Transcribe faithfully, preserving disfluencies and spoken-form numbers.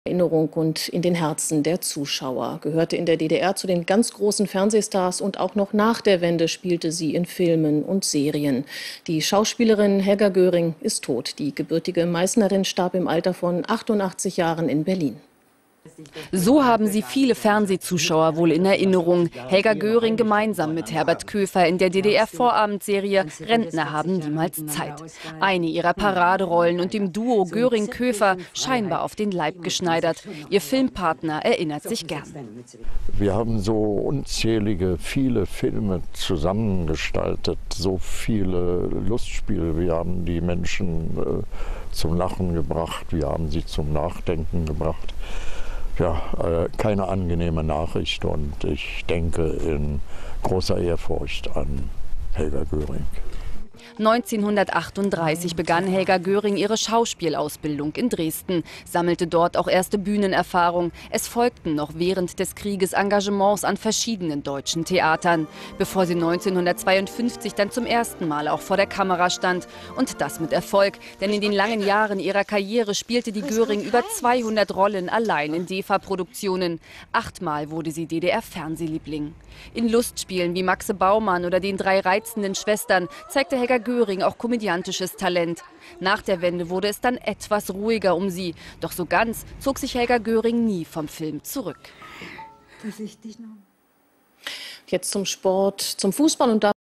Erinnerung und in den Herzen der Zuschauer. Gehörte in der D D R zu den ganz großen Fernsehstars und auch noch nach der Wende spielte sie in Filmen und Serien. Die Schauspielerin Helga Göring ist tot. Die gebürtige Meißnerin starb im Alter von achtundachtzig Jahren in Berlin. So haben sie viele Fernsehzuschauer wohl in Erinnerung. Helga Göring gemeinsam mit Herbert Köfer in der D D R-Vorabendserie Rentner haben niemals Zeit. Eine ihrer Paraderollen und dem Duo Göring-Köfer scheinbar auf den Leib geschneidert. Ihr Filmpartner erinnert sich gern. Wir haben so unzählige, viele Filme zusammengestaltet, so viele Lustspiele. Wir haben die Menschen äh, zum Lachen gebracht, wir haben sie zum Nachdenken gebracht. Ja, äh, keine angenehme Nachricht und ich denke in großer Ehrfurcht an Helga Göring. neunzehnhundertachtunddreißig begann Helga Göring ihre Schauspielausbildung in Dresden, sammelte dort auch erste Bühnenerfahrung. Es folgten noch während des Krieges Engagements an verschiedenen deutschen Theatern, bevor sie neunzehnhundertzweiundfünfzig dann zum ersten Mal auch vor der Kamera stand. Und das mit Erfolg, denn in den langen Jahren ihrer Karriere spielte die Göring über zweihundert Rollen allein in D E F A-Produktionen. Achtmal wurde sie D D R-Fernsehliebling. In Lustspielen wie Maxe Baumann oder den drei reizenden Schwestern zeigte Helga Göring auch komödiantisches Talent. Nach der Wende wurde es dann etwas ruhiger um sie. Doch so ganz zog sich Helga Göring nie vom Film zurück. Jetzt zum Sport, zum Fußball und da